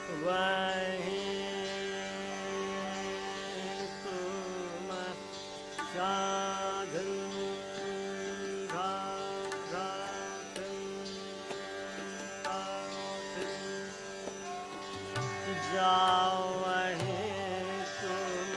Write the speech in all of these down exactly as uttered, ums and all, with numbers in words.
वही तुम साधन जाओ वही तुम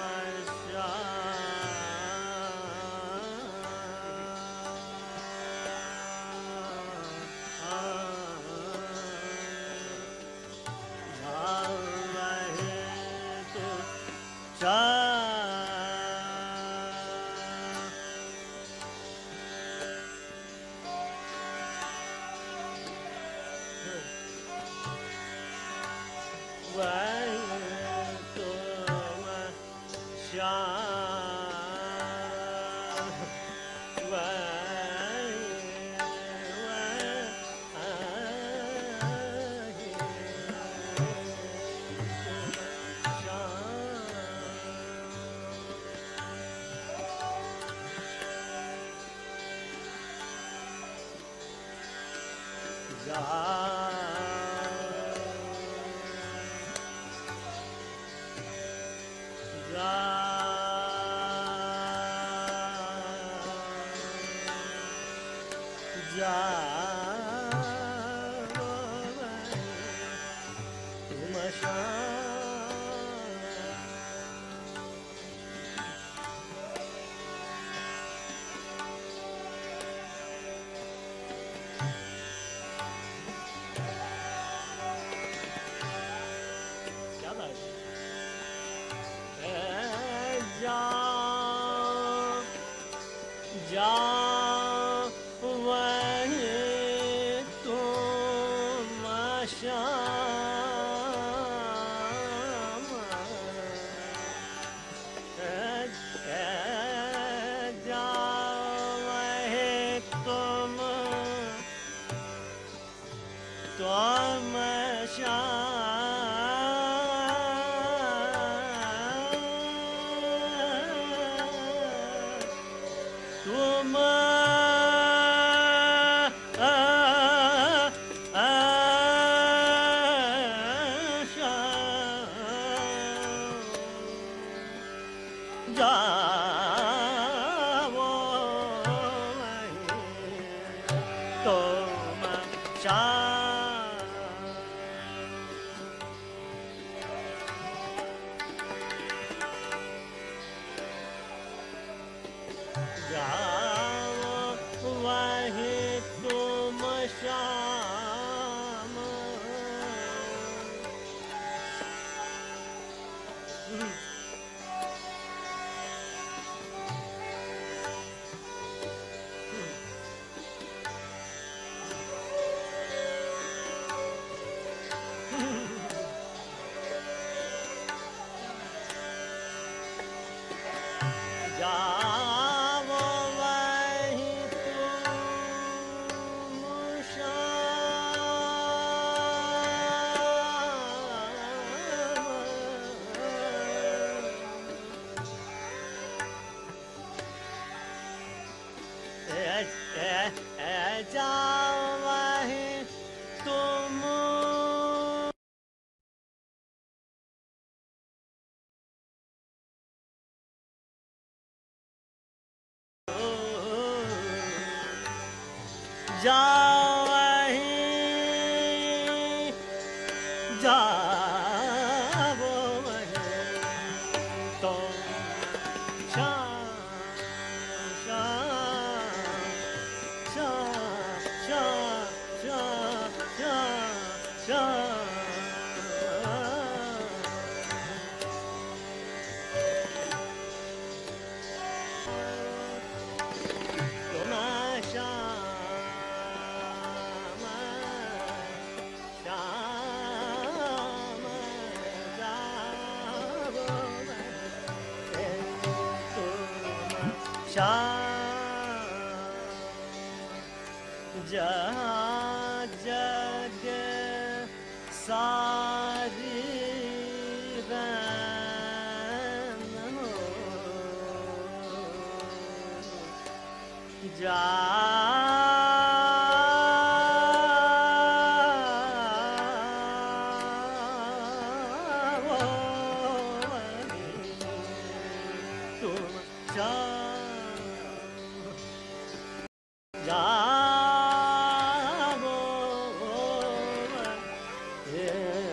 हे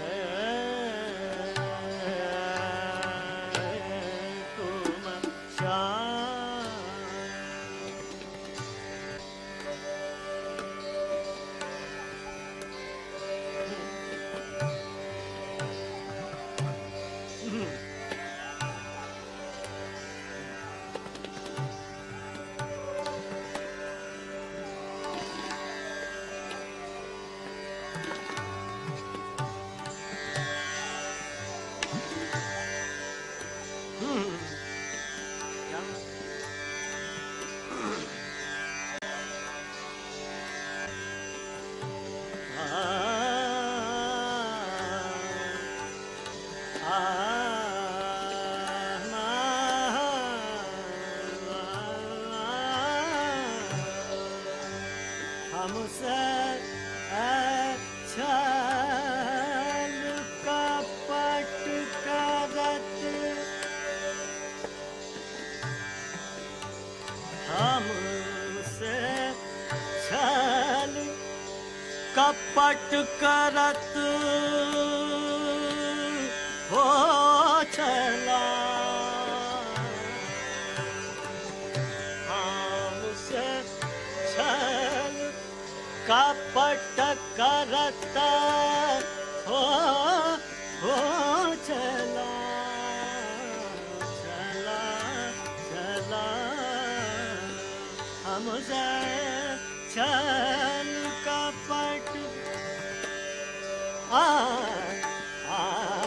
तुम श्याम हमसे अच्छा कपट करत हमसे छल कपट करत हो चला हमसे छल कपट करत हो हो चला चला चला हमसे छल कपट आ आ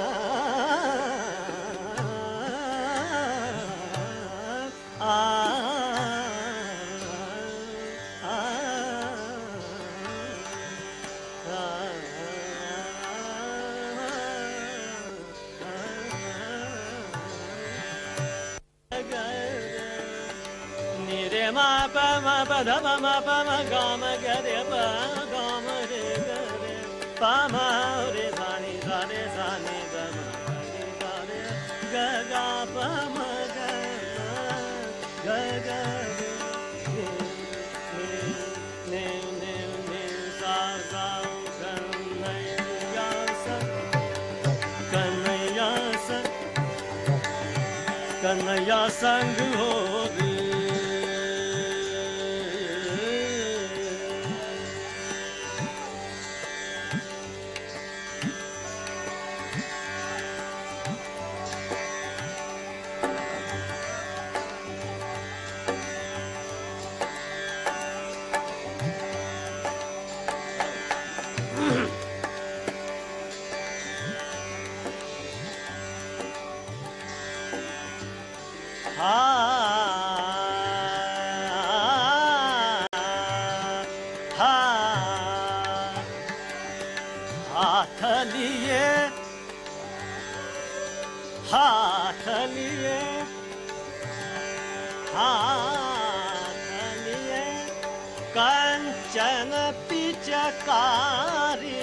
ma pa ma pa da ma ma pa ma ga ma ga re pa ga ma re ga re pa ma re sa ni sa re sa ni da ma re ga re ga ga pa ma ga ga ga re ne ne ne ne sa sa kanaiya sa kanaiya sa kanaiya sang ho re हाथ लिए हाथ लिए हाथ लिए कंचन पिचकारी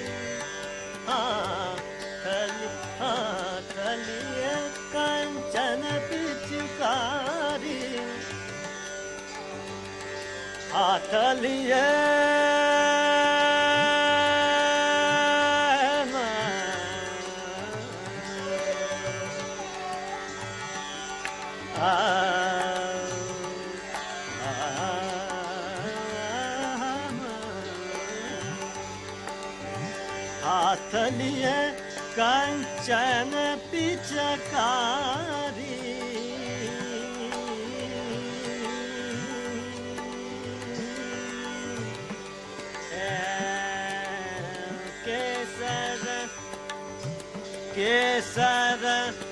हाथ हाथ लिए कंचन पिचकारी हाथ लिए हाथ लिए कंचन पिचकारी केसर केसर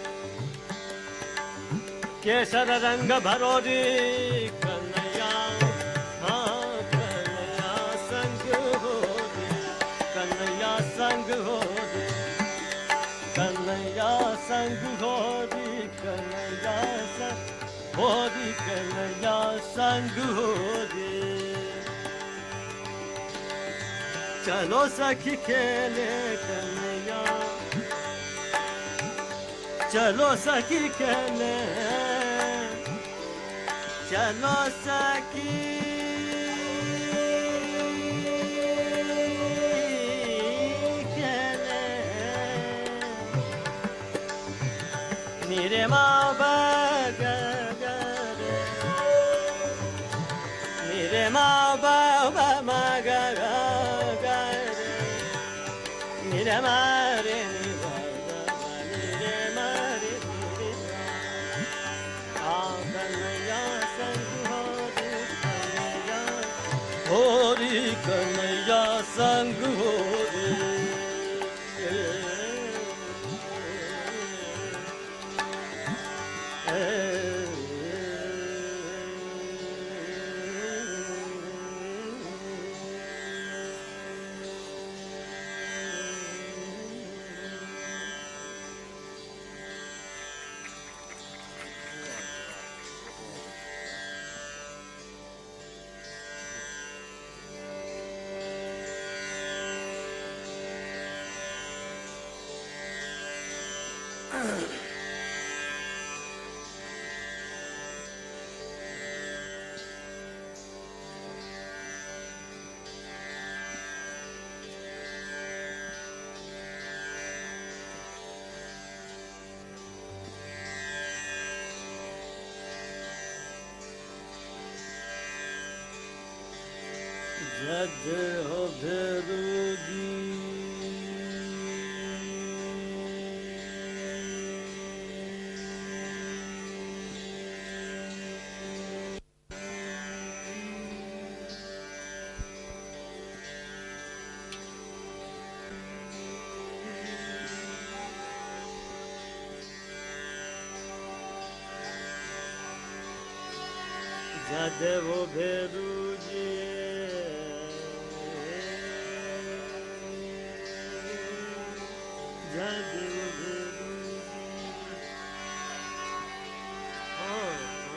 केसर रंग भरोरी कन्हैया हाँ कन्हैया संग हो रे कन्हैया संग हो रे कन्हैया संग हो रे कन्हैया संग हो रे कन्हैया संग हो रे चलो सखी खेले कन्हैया चलो सखी खेले चलो सखी खेले रे मा पा गा गा रे नि रे मा पा पा मा गा गा गा रे नि रे मा रे नि गा गा नि रे मा रे नि रे आ कन्हैया संग होरी कन्हैया होरी कन्हैया संग होरी जद हो भेरूजी जद वो भेरूजी जद वो भेरूजी हाँ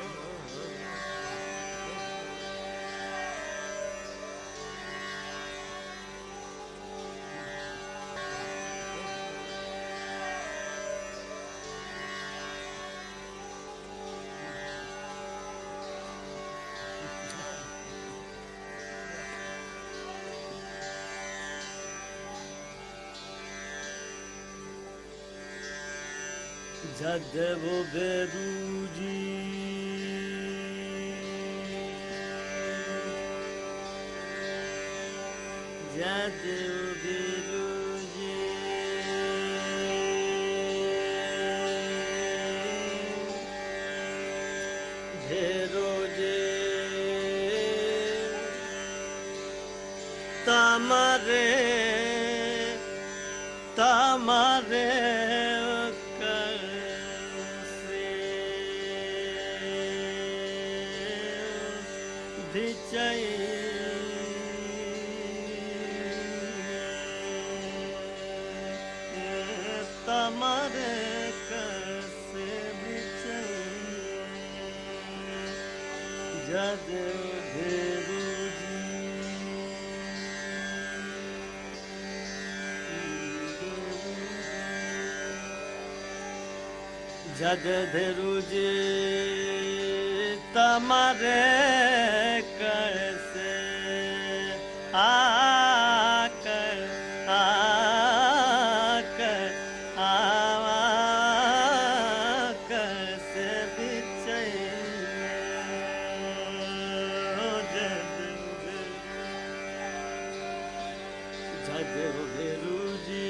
जद वो भेरूजी जद वो भेरूजी भेरूजी तमरे तमरे तमरे कैसे बिछे जद भेरूजी जद भेरूजी तमरे कैसे आकर आकर आकर से बिछे जद भेरूजी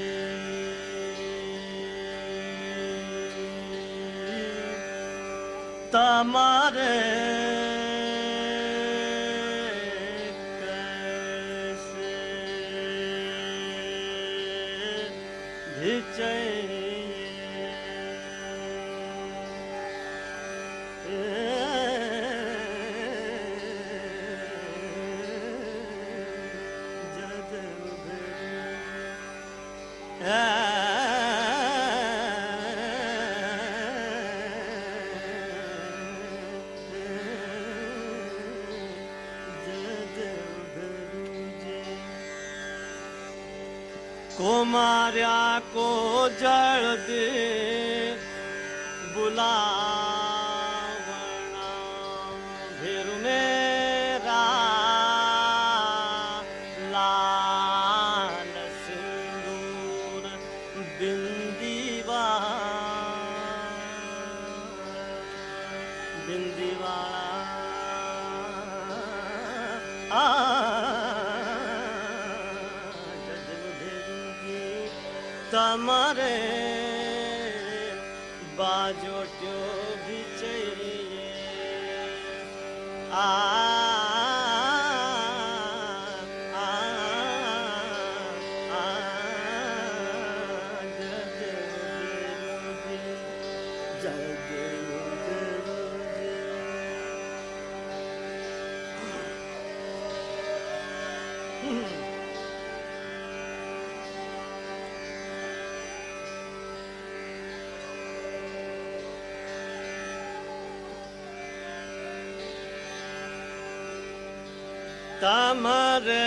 तमरे कुमार्या को जड़ दे बुलावना भेरु मेरा लाल सिंदूर बिंदीवा तमरे बाजोट्यो भी चाहिए आ तमरे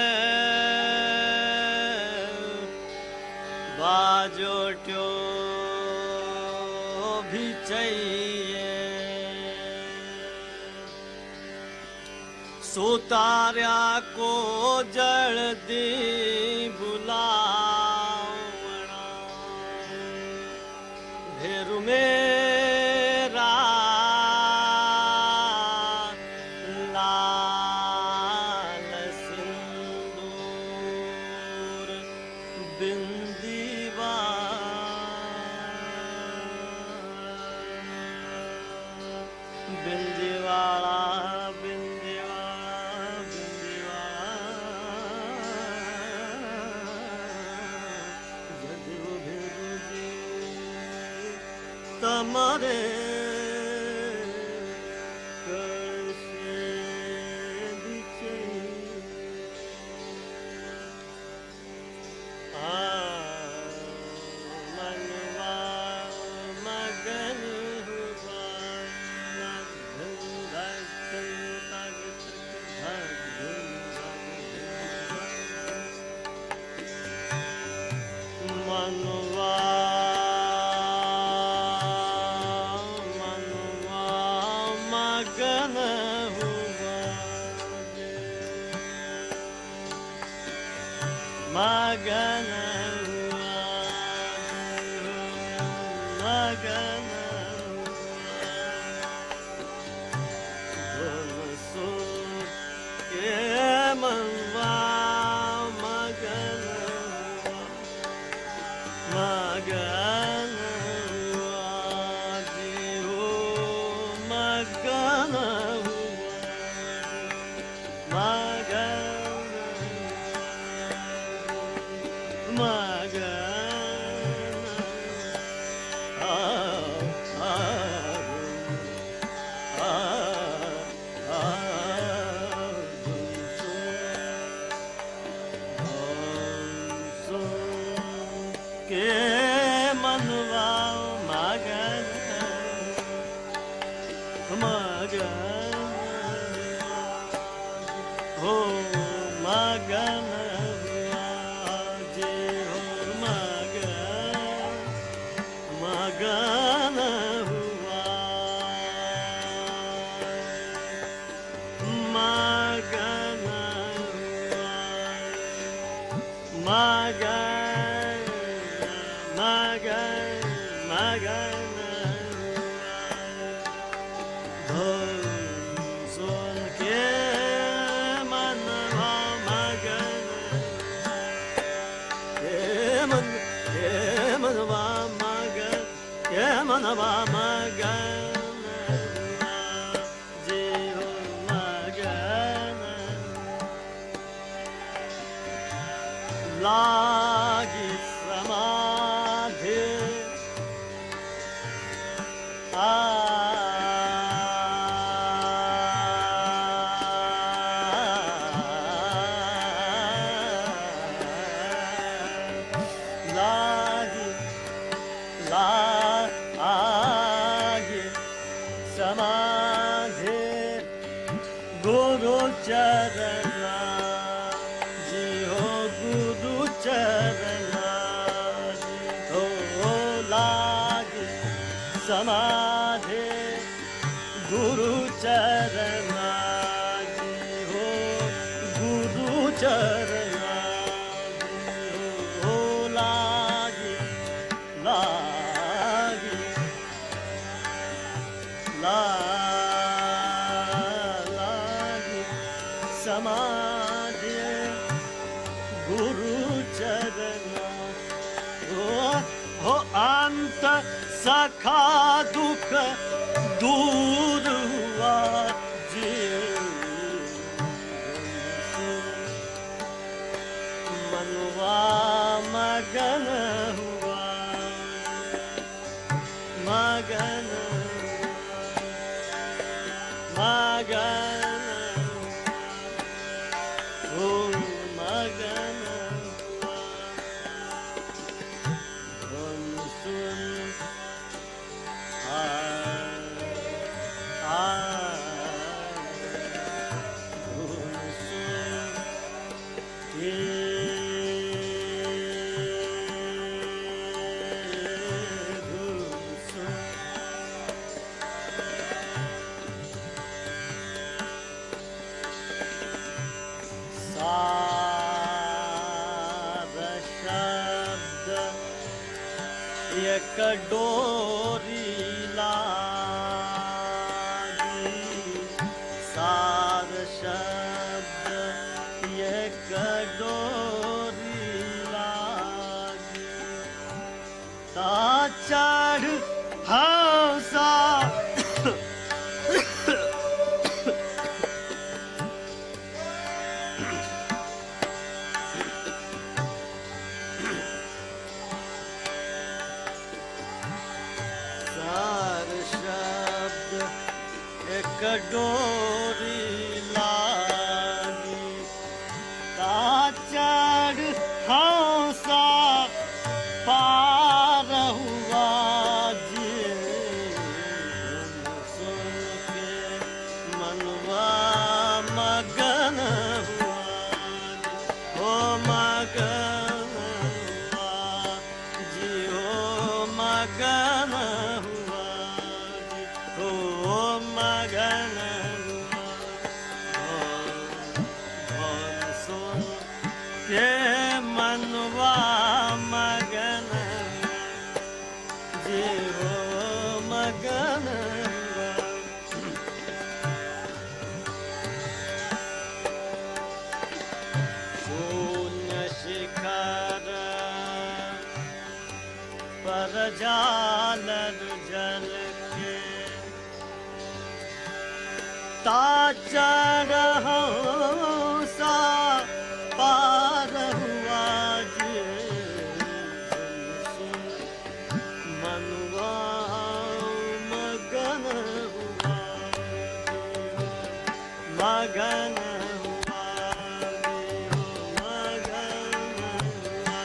बाजोट्यो भी चाहिए सुतार्या को जड़ दी बुलावना भेरु मेरा लाल सिंदूर बिंदीवा बिंदीवाला तमरे कैसे दिखे आ मनवा मगन हुआ मनवा मगन हुआ मगन हुआ सुन के मनवा मगन मगन हुआ जी हो मगन के मनवा मगन मगन हो मगन हुआ जे हो मगन मगन हुआ मगन हुआ मगन मगन मगन धुन सुन के मनवा मगन के मन के मनवा मगन के मनवा मगन जी हो मगन लागी समाधि आ लागी ला आगे समाधि गुरु चरना जी हो गुरु चरना जी हो लागे समाधि गुरु चरना जी हो गुरु चरना जी हो लागे लागे ला लागे समाधि गुरु चरना ओ हो अंत सखा दुख दूर हुआ मनवा मगन हुआ मगन मगन हो मगन हुआ सुन आ आ सुन ये एक डोरी लागी सार शब्द एक डोरी लागी ता चढ़ हंसा डोरी लागी ता चढ़ हंसा पार हुआ जे सुन के मनवा मगन हुआ हो मगन हुआ जी हो मगन हुआ हो मगन के मनवा मगन जी हो मगन शून्य शिखर पर जालर जल के ता चढ़ हंसा पार हुआ जे मनवा मगन हुआ मगन हुआ मगन हुआ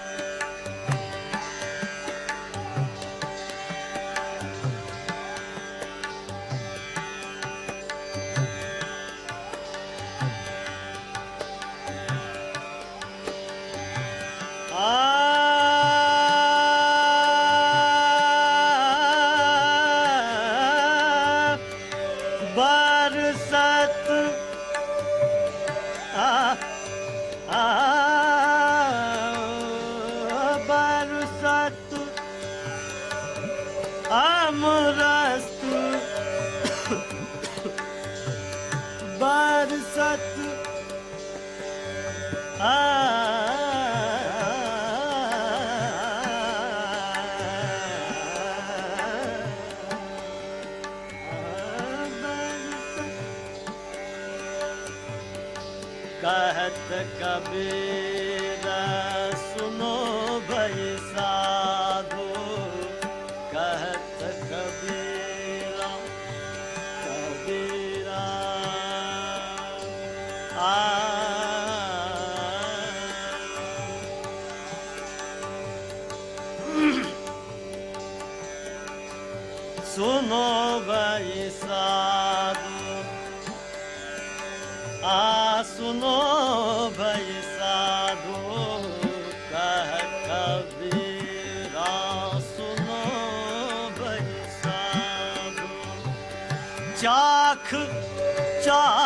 बरसत आ आ बरसत अमरस्तु बरसत आ कहत कबीर सुनो भई साधो कहत कबीरा कबीरा आ सुनो भई साधो आ सुनो भई साधो कह कबीरा सुनो भई साधो चाख चाख